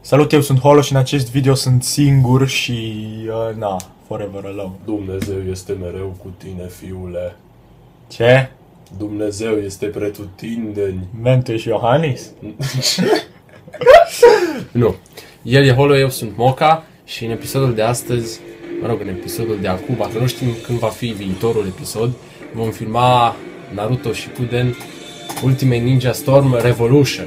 Salut, eu sunt Holo și în acest video sunt singur și, forever alone. Dumnezeu este mereu cu tine, fiule. Ce? Dumnezeu este pretutindeni. Mentu ești Iohannis? Nu. El e Holo, eu sunt Moca și în episodul de astăzi, în episodul de acum, dacă nu știm când va fi viitorul episod, vom filma Naruto Shippuden Ultimate Ninja Storm Revolution.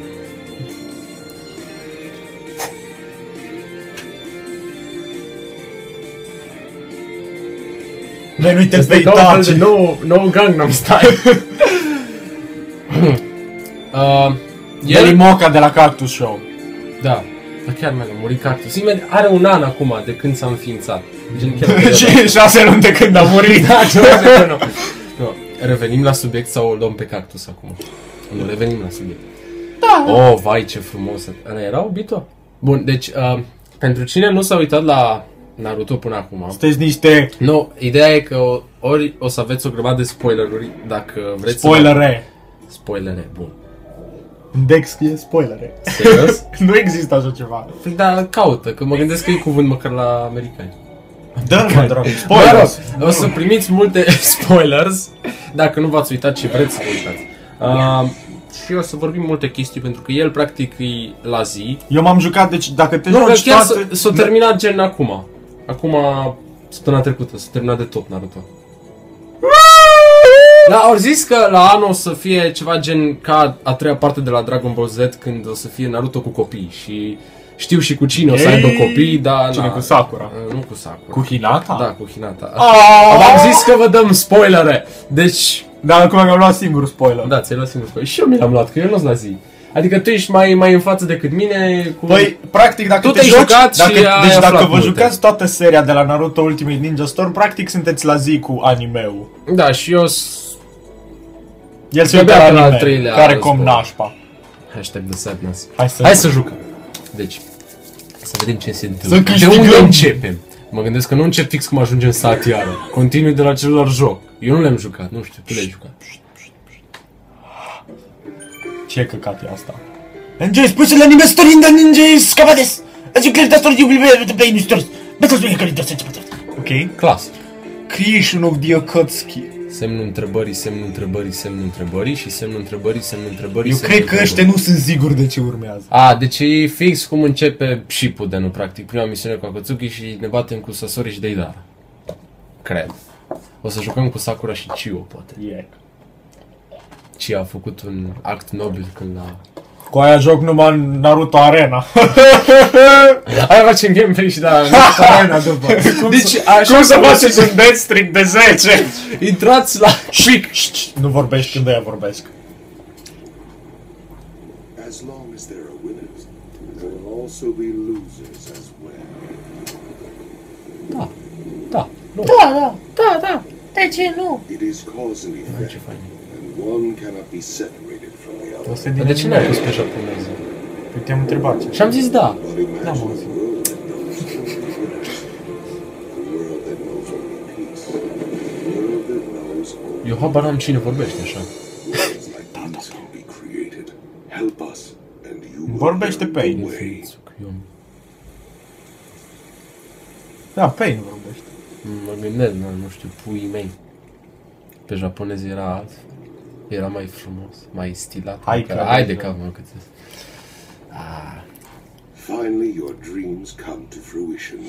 Băi, nu uite-ți pe de nou Gangnam Style. El e Moca de la Cactus Show. Da, dar chiar mi-a murit Cactus. Are un an acum de când s-a înființat. Și 6 luni de când a murit. Da, nu. Revenim la subiect sau o luăm pe Cactus acum? Nu, revenim la subiect. Da. Oh, vai, ce frumos. Ăla era Obito? Bun, deci, pentru cine nu s-a uitat la Naruto până acum... Sunteți niște... Nu, ideea e că ori o să aveți o grămadă de spoileruri, dacă vreți Spoilere. Spoilere, bun. Index e spoilere. Serios? Nu există așa ceva. Păi da, caută, că mă gândesc că e cuvânt măcar la americani. Dă-l, mă, drag. Spoilers. O să primiți multe spoilers, dacă nu v-ați uitat și vreți să vă uitați. Și o să vorbim multe chestii, pentru că el practic e la zi. Eu m-am jucat, deci dacă te Nu, joci chiar toate... s-a terminat gen acum. Acum, săptămâna trecută, s-a terminat de tot Naruto. Da, au zis că la anul o să fie ceva gen ca a treia parte de la Dragon Ball Z, când o să fie Naruto cu copii. Și știu și cu cine o să aibă copii, dar... Cine, cu Sakura? Nu cu Sakura. Cu Hinata? Da, cu Hinata. Am zis că vă dăm spoilere, deci... Da, acum am luat singur spoiler. Da, ți-ai luat singur spoiler. Și eu mi l-am luat, că eu nu-s la zi. Adică tu ești mai în față decât mine cu... Păi, practic, dacă tu te te-ai joci, jucat și deci dacă vă multe. jucați toată seria de la Naruto Ultimate Ninja Storm, practic sunteți la zi cu anime-ul. Da, și eu... El se uită la al anime, treilea care război. com nașpa. Hashtag the sadness. Hai să jucăm. Deci, să vedem ce se întâmplă. Să De câștigăm. unde începem? Mă gândesc că nu încep fix cum ajungem Satiară. Continui de la celălalt joc. Eu nu le-am jucat, nu știu, tu le-ai jucat. Ce căcat e asta? Enjoy special anime story in the ninja scapades! As you clear the story, you will be able to play new stories. Better to make it Ok? Clas. Creation of the Akatsuki. Semnul întrebării, semnul întrebării, semnul întrebării și semnul întrebării, semnul întrebării. Eu cred că ăștia nu sunt siguri de ce urmează. Deci e fix cum începe Shippuden, practic, prima misiune cu Akatsuki și ne batem cu Sasori și Deidara. Cred. O să jucăm cu Sakura și Chio, poate. Yeah. Chio a făcut un act nobil când a... Cu aia joc numai Naruto Arena. Aia facem gameplay și da, Naruto Arena după. Deci, Cum să faceți un death streak de 10? Intrați la... Nu vorbești când aia vorbesc. As long as there are winners, there will also be losers as well. Da. De ce nu? It is cause and effect, and one cannot be separated from the other. Asta e Dar din de ce n-ai pus pe japoneză? Păi te-am întrebat ce. Și am zis da. But imagine Da, mă, a world that knows a world that knows only peace, a world that knows only Eu habar n-am cine vorbește așa. worlds like these can be created. Help us, and you will Vorbește learn pe the ei. way. Da, pe ei nu vorbește. Mă gândesc, nu știu, puii mei. Pe japonez era altfel. Era mai frumos, mai stilat. Hai de cap, mă, cât Finally, your dreams come to fruition.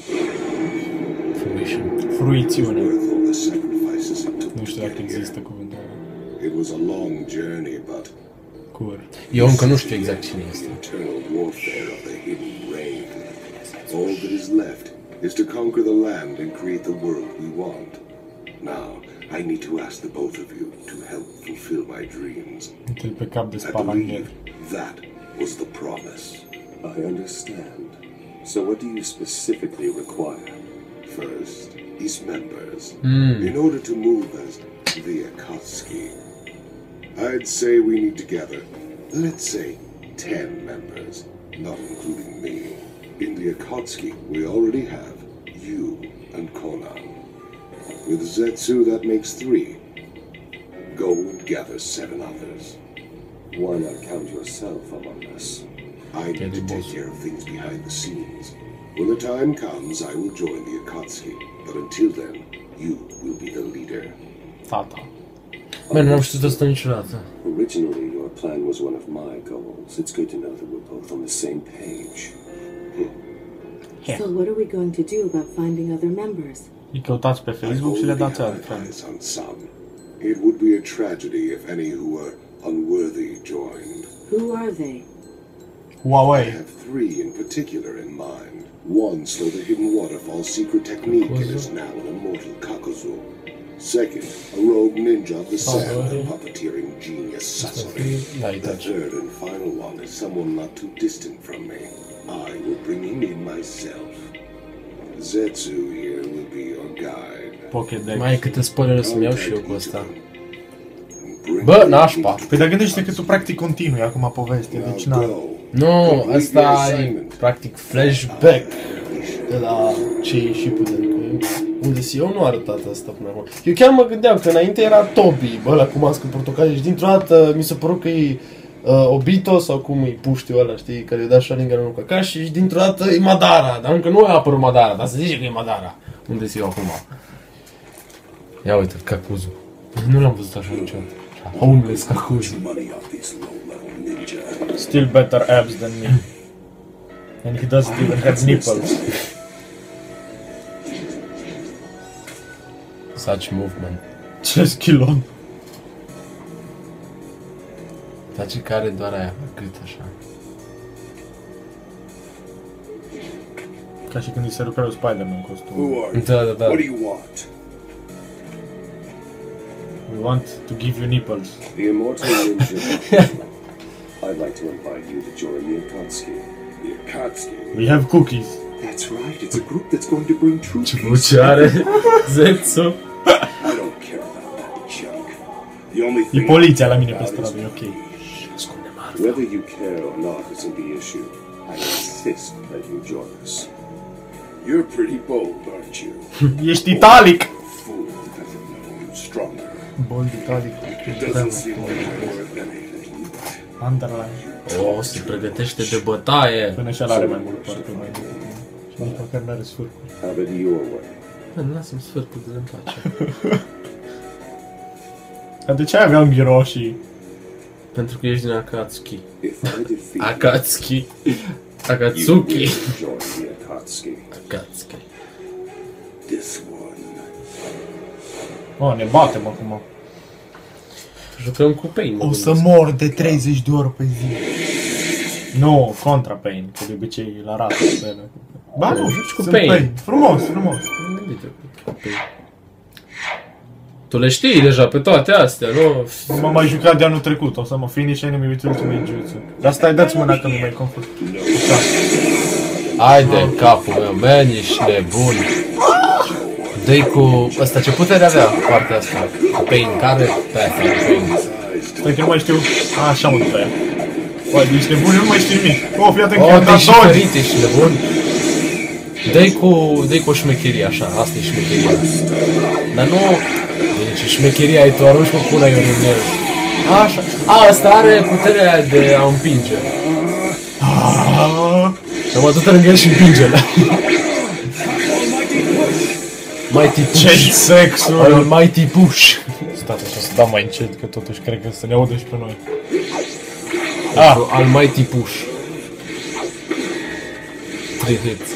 Fruițiune. Worth all the sacrifices it took Nu to știu get dacă here. există cuvântul ăla. It was a long journey, but Cur. Eu încă nu știu exact cine este. eternal warfare of the hidden rain. All that is left is to conquer the land and create the world we want. Now, I need to ask the both of you to help fulfill my dreams. Uite-l pe cap de I spalanghel. believe that was the promise. I understand. So what do you specifically require? First, is members. In order to move as the Akatsuki, I'd say we need to gather, let's say, 10 members, not including me. In the Akatsuki, we already have you and Konan. With Zetsu, that makes 3. Go gather 7 others. Why not count yourself among us? I need to take care of things behind the scenes. When the time comes, I will join the Akatsuki. But until then, you will be the leader. Tata. Bă, nu am știut asta niciodată. Originally, your plan was one of my goals. It's good to know that we're both on the same page. So what are we going to do about finding other members? Îi căutați pe Facebook și le dați alt my friend. eyes on some. It would be a tragedy if any who were unworthy joined. Who are they? I Huawei. have three in particular in mind. One stole the hidden waterfall secret technique and is now an immortal Kakuzu. Second, a rogue ninja of the sand and puppeteering genius Sasori. The third and final one is someone not too distant from me. I will bring him in myself. Zetsu here will be your guide. Pokédex. Mai e câte spoilere să-mi iau și eu cu asta. Bă, nașpa! Păi dar gândește că tu practic continui acum povestea, deci na. Nu, asta e practic flashback de la cei și putem. Unde eu nu arătat asta până acum. Eu chiar mă gândeam că înainte era Toby, bă, ăla cu mască portocaliu și dintr-o dată mi s-a părut că e Obito sau cum e puștiu ăla, știi, care îi da Sharingan în Kakashi și dintr-o dată e Madara, dar încă nu a apărut Madara, dar se zice că e Madara. Unde eu acum? Ia uite, Kakuzu. Nu l-am văzut așa niciodată. Homeless Kakuzu. Still better abs than me. And he doesn't even have nipples. Such movement. Ce schilon. Dar ce care doar aia pe gât așa. Ca și când îi se rupe lui Spider-Man costumul. Who are you? Da, da, da. What do you want? We want to give you nipples. The immortal ninja. I'd like to invite you to join the Akatsuki. The Akatsuki? We have cookies. That's right. It's a group that's going to bring true Ce peace. voce are Zetsu. I don't care about that junk. The only E thing poliția la I mine care pe about stradă, e is ok. whether you care or not isn't the issue. I insist that you join us. You're pretty bold, aren't you? Ești italic! Fool doesn't know who's stronger. Bold italic. It doesn't seem like you're worth anything. Underline. O, se pregătește de bătaie. Până și ăla are mai mult parte mai mult. Și nici măcar n-are sfârcuri. Have it your way. Bă, lasă-mi sfârcul de îmi place. Dar de ce avea unghi roșii? Pentru că ești din Akatsuki. If I defeat Akatsuki. you, Akatsuki. will join the Akatsuki. Akatsuki. This one. Oh, ne batem acum. Jucăm cu Pain, mă O să gândesc. mor de 30 de ori pe zi. Nu, contra Pain, că de obicei îl arată pe ele. Ba nu, Joci cu sunt Pain. Frumos, frumos. Gândite cu Pain. Tu le știi deja pe toate astea, nu? M-am mai jucat de anul trecut, o să mă finish enemy with ultimate jutsu. Dar stai, dați mâna că nu mai confuz. Haide în capul meu, man, ești nebun. Dă-i cu... Ăsta ce putere avea partea asta? Pain, care pe asta Pain? Stai că nu mai știu. A, așa mă duc la ea. Băi, ești nebun, eu nu mai știu nimic. Oh, fii atent că Oh, i-am te-ai dat și doi. ferit, ești nebun? Dă-i cu o șmecherie așa, asta e șmecheria. Dar nu... Deci șmecheria e tu arunci cu pula eu în el. Așa. A, asta are puterea de a împinge. Și mă du-te lângă el și împinge-l. Mighty Ce Push. sexul! Mighty Push. Stai așa să dau mai încet, că totuși cred că să ne audă și pe noi. Al Mighty Push. 3 hits.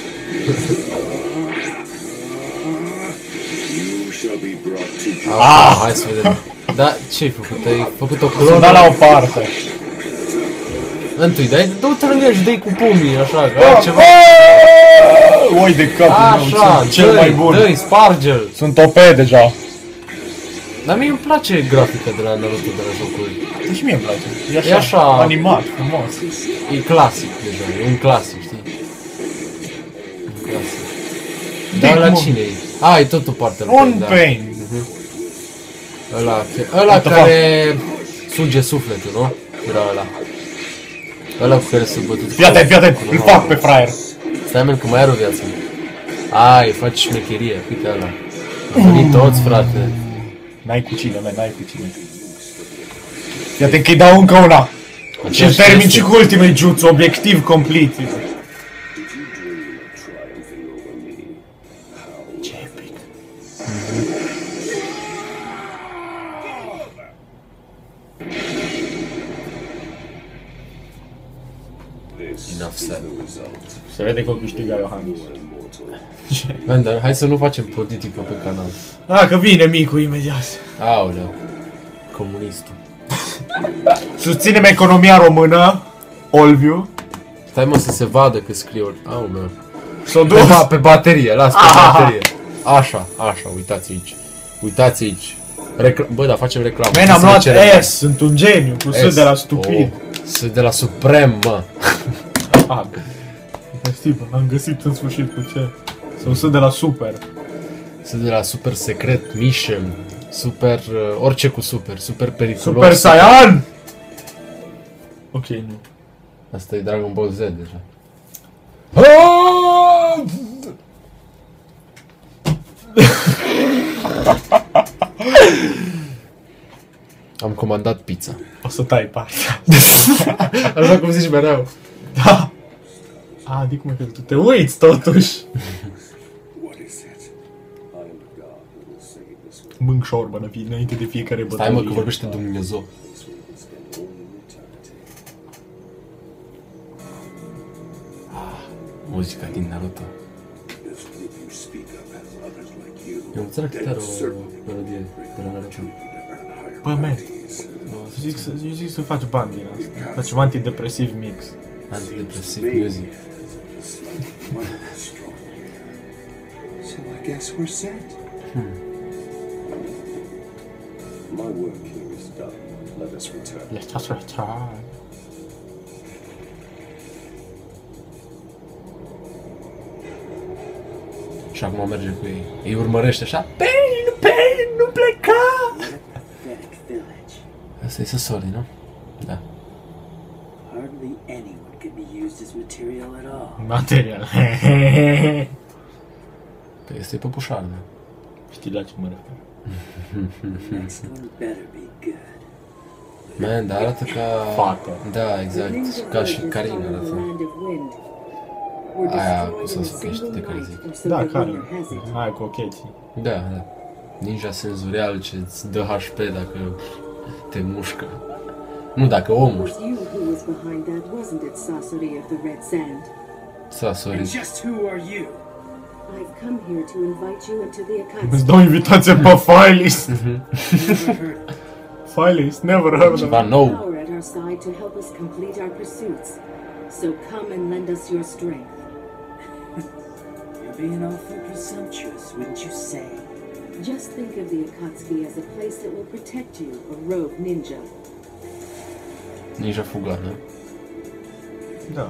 You shall be brought to Hai să vedem. Da, ce-ai făcut? Ai făcut o Să clonă? da la o parte. Întâi, dă-te lângă el și dă-i cu pumnii, așa, că ai ceva. Oi de capul meu, Așa, sunt cel mai bun. dă-i, sparge-l. Sunt OP deja. Dar mie îmi place grafica de la Naruto de la jocuri. Deci mie îmi place. E așa, E așa. animat, frumos. E clasic deja, e un clasic, știi? Un clasic. Dar la mă. cine e? A, e tot o parte lui On Pain, da. Pain. Ăla What the care suge sufletul, nu? Era ăla. Ăla cu care se bătut. Fii atent, îl fac pe fraier. Stai, men, că mai are o viață. Ai, faci șmecherie, uite ăla. Au venit toți, frate. N-ai cu cine, man, n-ai cu cine. Fii atent că-i dau încă una. Și termin și cu ultimul jutsu, obiectiv complet. Did you dream of triumphing over me? How? Ce epic. This Enough is said. the result. Se vede că câștiga Iohannis. Immortal. Man, dar hai să nu facem politică pe canal. Ah, că vine micul imediat. Aoleu. Comunistul. Susținem economia română, Olviu. Stai mă să se vadă că scrie ori... Aoleu. S-o dus. Pe baterie, las pe baterie. Așa, uitați aici. Uitați aici. Bă, dar facem reclamă. Man, am luat S, sunt un geniu, cu S de la stupid. S de la Suprem, mă. Ah, Steve, am găsit în sfârșit cu ce. Sunt S de la super. S de la Super Secret Mission. Super, orice cu super. Super periculos. Super Saiyan! Ok, nu. Asta e Dragon Ball Z deja. Am comandat pizza. O să tai partea. Așa cum zici mereu. Da. Adică mă, că tu te uiți totuși. What is it? I am the god who will save this world. Mânc șorbă înainte de fiecare bătălie. Stai mă că vorbește Dumnezeu. Place where we can spend only eternity. Muzica din Naruto. This group you speak of has others like you. Eu înțeleg că They are will o certainly melodie de la Naruto. earn higher Bă, man. praise. Eu zic să faci bani din asta. Facem antidepresiv mix. Antidepresiv music. Strong. So I guess we're set. My work here is done. Let us return. Let us return. Și acum merge cu ei. Îi urmărește așa. Pain, nu pleca! Pathetic village. Asta e Sasori, nu? Da. Hardly anyone could be used as material at all. Material. Că este păpușar, nu? Știi la ce mă refer. Next one better be good. Man, dar arată ca... Fată. Da, exact. Ca și Karin arată. Aia cu Sasuke, de care zic. Da, care? Aia cu ocheții. Da, da. Ninja senzorial ce îți dă HP dacă te mușcă. Nu, dacă o mușcă. Sasori. And just who are you? I've come here to invite you into the Îți Akatsuki. dau invitație pe Filist. Never heard of it. Filist, never heard of Ceva it. nou. Power at our side to help us complete our pursuits. So come and lend us your strength. You're being awful presumptuous, wouldn't you say? Just think of the Akatsuki as a place that will protect you, a rogue ninja. Ninja fugat, nu? Da.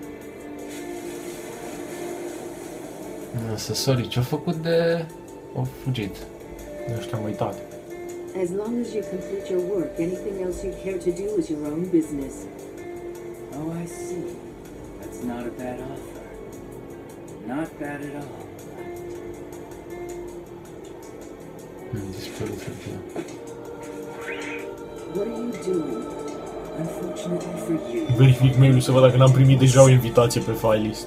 Sasori, ce-a făcut de... Au fugit. Nu știu, am uitat. As long as you complete your work, anything else you care to do is your own business. Oh, I see. That's not a bad offer. Not bad at all. Dispărut hârtia. What are you doing? Unfortunately for you, Verific mail-ul să văd dacă n-am primit deja o invitație pe Filist.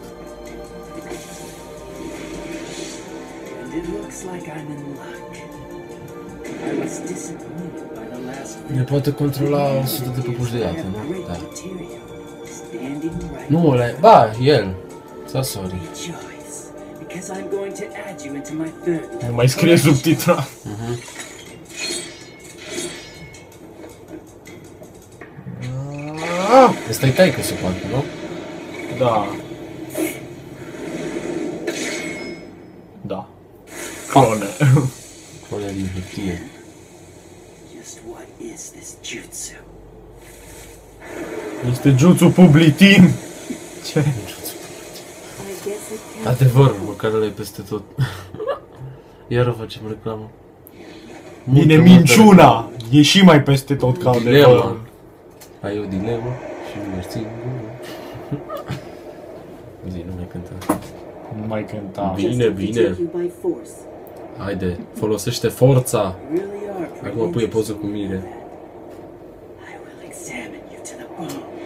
and it looks like I'm in luck. I was disappointed by the last Ne poate controla 100 de păpuși de iată, nu? great Da. material standing right. Nu, ăla e... Ba, el. Sasori. Rejoice, because I'm going to add you into my third. Nu mai scrie subtitrat. Ăsta e taică-su, poate, nu? Da. Da. Clone. Clone din hârtie. Just what is this jutsu? Este jutsu publitin. Ce? I guess it counts. Adevăr, măcar ăla e peste tot. Iară facem reclamă. Bine, Multă minciuna. E și mai peste tot ca adevăr. Dilema. Ai o dilemă și nu mergi singur. Zi, nu mai cânta. Nu mai cânta. Bine, Just to bine. take you by force. Haide, folosește forța. Really are pretty Acum pui poză cu interesting. mire. I will examine you to the bone.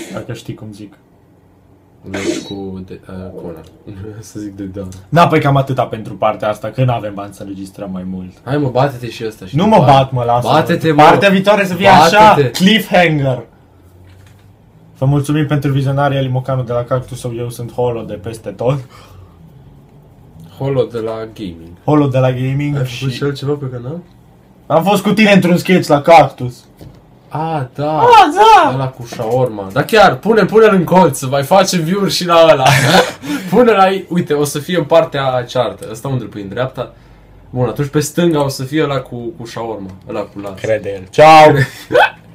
Dacă știi cum zic. Mergi cu ăla. Să zic de Dan. Da, păi cam atâta pentru partea asta, că n-avem bani să înregistrăm mai mult. Hai mă, bate-te și ăsta. Și Nu după mă aia. bat, mă, lasă. Bate-te, mă. Partea viitoare să fie așa, Bate-te. cliffhanger. Vă mulțumim pentru vizionarea, Limocanu de la Cactus sau eu sunt Holo de peste tot. Holo de la gaming. Holo de la gaming Ai făcut și altceva pe canal? am fost cu tine într-un sketch la Cactus. Da. Da! Ăla cu shawarma. Dar chiar, pune-l în colț, să mai facem view-uri și la ăla. Pune-l aici. Uite, o să fie în partea ceartă. Ăsta unde îl pui, în dreapta? Bun, atunci pe stânga o să fie ăla cu shawarma. Ăla cu las. Crede el. Ciao!